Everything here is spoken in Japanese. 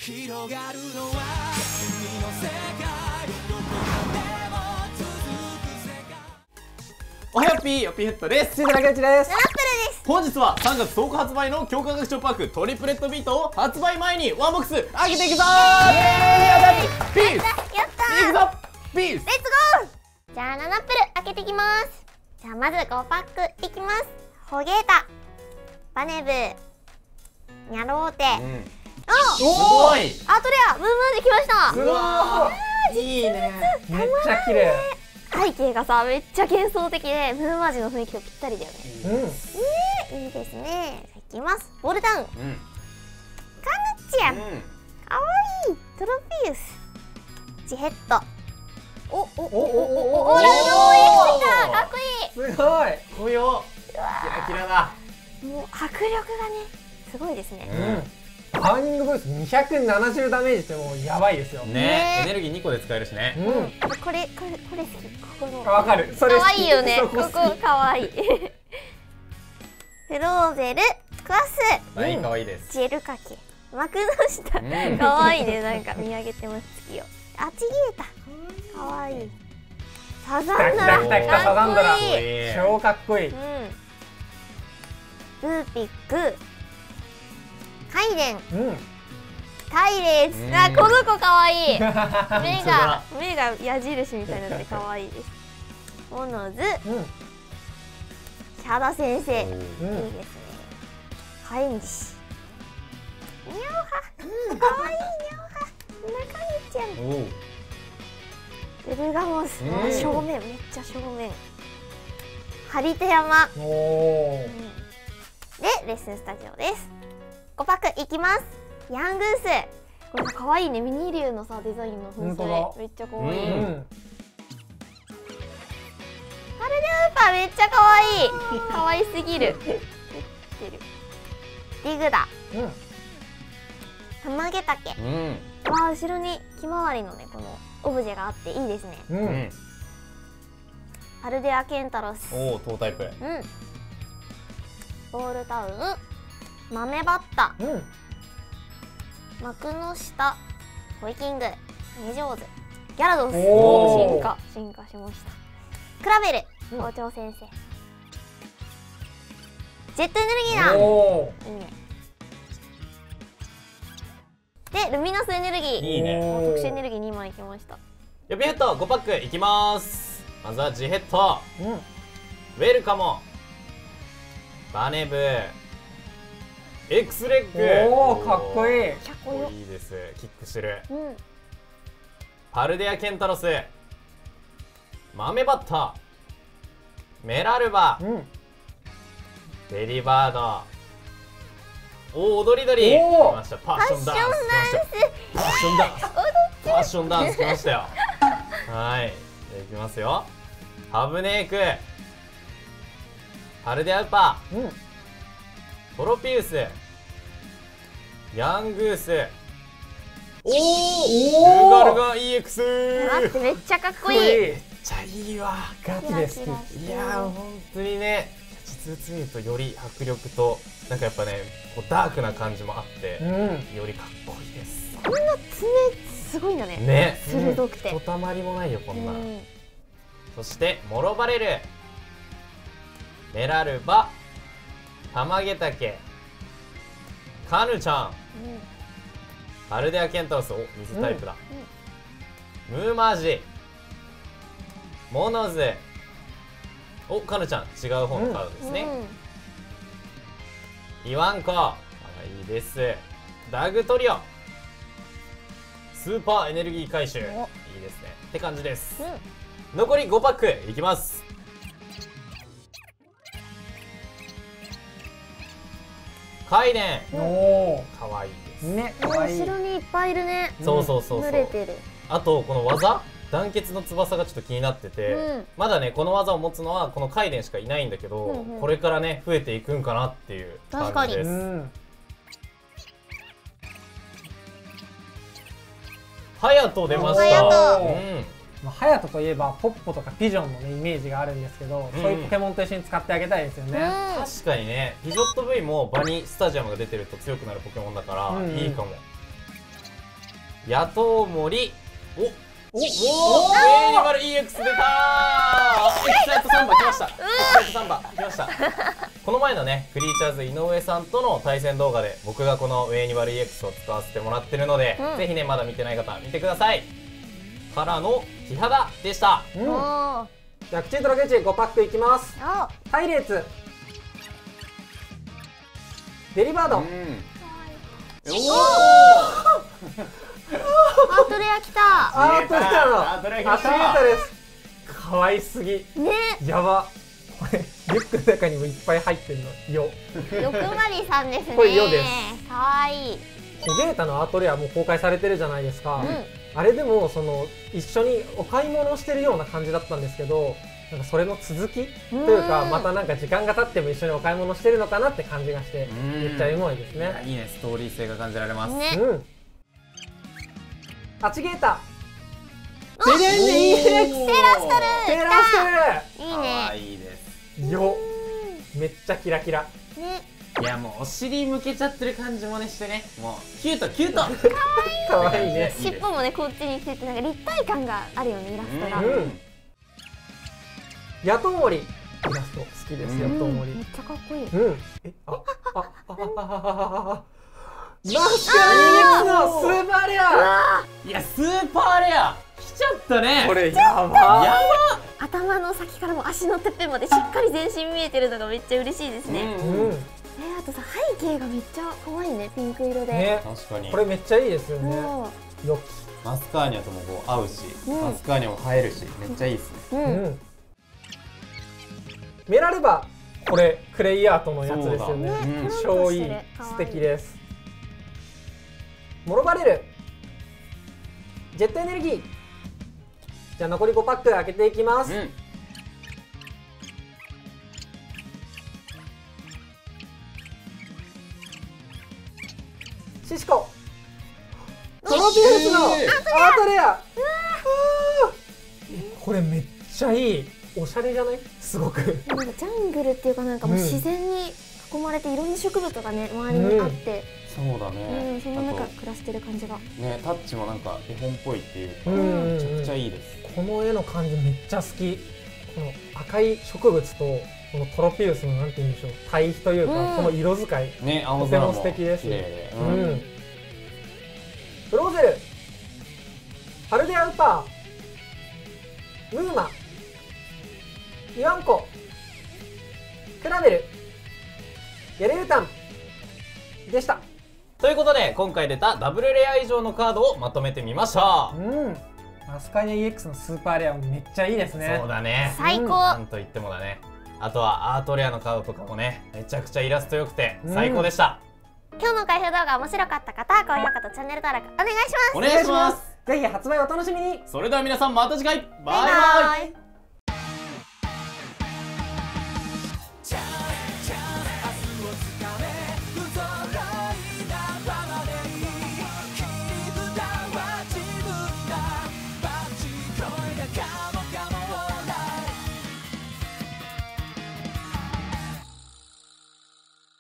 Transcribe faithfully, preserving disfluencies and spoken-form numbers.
広がるのは君の世界どこまでも続く世界。 おはよっぴー、よっぴーヘッドです。 シーズ中内です。 ナップルです。 本日はさんがつとおか発売の強化学習パックトリプレットビートを発売前にワンボックス開けていくぞー。イエーイ。ピース。 やったいくぞ。ピース。 レッツゴー。じゃあナップル開けていきます。じゃあまずごパックいきます。ホゲータ、バネブ、ニャローテ、 うん、すごい。 アートレア、ムームーできました。 すごい。いいね。 めっちゃ綺麗。 背景がさ、めっちゃ幻想的でムーマージの雰囲気とぴったりだよね。 うん。 ね、いいですね。いきます。ボールダウン、うん、カヌチアン、うん、かわいい。トロピウス、ジヘッド、おおおおおおお、ラブオーエックスだ。かっこいい。 すごい。 こよ。キラキラだ。 もう迫力がね、すごいですね。 うん。バーニングボイスにひゃくななじゅうダメージってもうやばいですよ。 ね、エネルギーにこで使えるしね。 うん。これこれこれ好き。ここの。 わかる。それ可愛いよね。ここ可愛い。フローゼル、クワス。 はい、可愛いです。 ジェルかけ。幕の下。可愛いね。なんか見上げてます月を。あ、ちぎれた。可愛い。サザンドラ。 来た来た来た、サザンドラ。超かっこいい。 うん。ルーピック、カイデン、うん、タイレーツ、あ、この子かわいい。目が目が矢印みたいになってかわいいです。モノズ、うん、シャダ先生、いいですね。カエンジシ、ニャオハ、かわいいニャオハ、中身ちゃん。ウルガモス、正面めっちゃ正面。ハリテヤマ。で、レッスンスタジオです。ごパックいきます。ヤングース、これさ、可愛いね。ミニ竜のさ、デザインの噴水めっちゃ可愛い。うん、パルデウーパーめっちゃ可愛い。可愛すぎる。ディグダ、タマゲタケ、うん、わあ、後ろにひまわりのね、このオブジェがあっていいですね。うん、パルデアケンタロス、 おお、トータイプ。うん、 ボールタウン、豆バッタ、うん、幕の下、ホイキング、メジョーズ、ギャラドス、進化進化しました。クラベル、校長先生、ジェットエネルギーだ。いいね。で、ルミナスエネルギー、いいね。特殊エネルギーにまいきました。 予備ヘッドごパックいきます。まずはジヘッド、うん、ウェルカモ、バネブ、X レッグ。 おお、かっこいい。 かっこいいです。キックしてる。うん、パルデアケンタロス、豆バッタ、メラルバ、うん、ベリーバード。おお、踊り鳥。来ました。パッションダンス。パッションダンス。パッションダンス来ましたよ。はい。いきますよ。ハブネーク、パルデアウパー、うん、トロピウス、ヤングース、おお、ルガルガ イーエックス。 待って、めっちゃかっこいい。 めっちゃいいわ。 ガチです。 いやー、本当にね、実物見るとより迫力となんかやっぱね、こうダークな感じもあって、うん、よりかっこいいです。 こんな爪すごいんだね。 ね、 鋭くて、 ひとたまりもないよこんな。うん、そしてモロバレル、メラルバ、タマゲタケ、カヌちゃん、うん、パルデアケンタロス、お、水タイプだ、うんうん、ムーマージ、モノズ、お、カヌちゃん違う方のカードですね、うん、イワンコ、いいです。ダグトリオ、スーパーエネルギー回収、いいですねって感じです、うん、残りごパックいきます。カイデン、おー、かわいいですね。 後ろにいっぱいいるね。 そうそうそうそう。 濡れてる。 あとこの技、団結の翼がちょっと気になってて、うん、まだねこの技を持つのはこのカイデンしかいないんだけど、うんうん、これからね増えていくんかなっていう感じです。ハヤト出ました。 ハヤトといえばポッポとかピジョンのねイメージがあるんですけど、うん、そういうポケモンと一緒に使ってあげたいですよね。 うん、確かにね、ピジョット V も場にスタジアムが出てると強くなるポケモンだから、うん、いいかも。 野党森。おおおおおエーにまるイーエックス 出たー。エキサイトサンバ来ました。エキサイトサンバ来ました。この前のねクリーチャーズ井上さんとの対戦動画で僕がこの エーにまるイーエックス を使わせてもらってるので、うん、ぜひねまだ見てない方見てください。からの木肌でした。 うん、じゃあ口とロケ地ごパックいきます。隊列デリバード、うん、 おアートレア来た。 アートレアのアートレア来ました。 アシエータです。可愛すぎね。 やば。これリュックの中にもいっぱい入ってるのよ。 欲張りさんですね。 これよです。 可愛い。 コゲータのアートレアも公開されてるじゃないですか。 うん、 あれでもその一緒にお買い物をしてるような感じだったんですけど、なんかそれの続きというか、またなんか時間が経っても一緒にお買い物してるのかなって感じがして、めっちゃエモいですね。 いいね、ストーリー性が感じられます。 ね、 うん。アチゲータ。テレンデ イーエックス。 テラストル。 テラストル。いいね。 可愛いです。 よ。めっちゃキラキラ。 ね。 いやもうお尻向けちゃってる感じもねしてね、もうキュートキュート。 可愛いね。 尻尾もねこっちに来ててなんか立体感があるよねイラストが。 うん。野党森。イラスト好きです野党森。 めっちゃかっこいい。 うん。え、あ、あ、あ、あ、あ、マスカラ イーエックス のスーパーレア。 いやスーパーレア来ちゃったね。 これやば。 やば。 頭の先からも足のてっぺんまでしっかり全身見えてるのがめっちゃ嬉しいですね。 うん。 え、あとさ背景がめっちゃ可愛いね、ピンク色で。 ね、 確かに。 これめっちゃいいですよね。よき。 マスカーニャともこう合うし、マスカーニャも映えるし、めっちゃいいですね。 うん。 メラルバ、これクレイアートのやつですよね。超いい、素敵です。モロバレル、ジェットエネルギー。じゃあ残りごパック開けていきます。うん、シシコ、トロピウスのアートレア。これめっちゃいい。おしゃれじゃない？すごく。 なんかジャングルっていうかなんかもう自然に囲まれていろんな植物がね周りにあって、 うん、そうだね。 うん、その中暮らしてる感じが。 ね、タッチもなんか絵本っぽいっていうか、めちゃくちゃいいです。 この絵の感じめっちゃ好き。この赤い植物とこのトロピウスのなんて言うんでしょう、対比というか、うん、この色使い、ね、とても素敵です。うん。フローゼル、ハルデアウパー、ムーマ、イワンコ、クラベル、ゲレウタンでした。 ということで今回出たダブルレア以上のカードをまとめてみました。 うん、マスカーニャ イーエックス のスーパーレアもめっちゃいいですね。 そうだね、 最高。 なんといってもだね。あとはアートレアのカードとかもねめちゃくちゃイラスト良くて最高でした。 うん、今日の開封動画面白かった方、高評価とチャンネル登録お願いします。 お願いします。 ぜひ発売お楽しみに。 それでは皆さんまた次回、バイバイ。 バイバイ。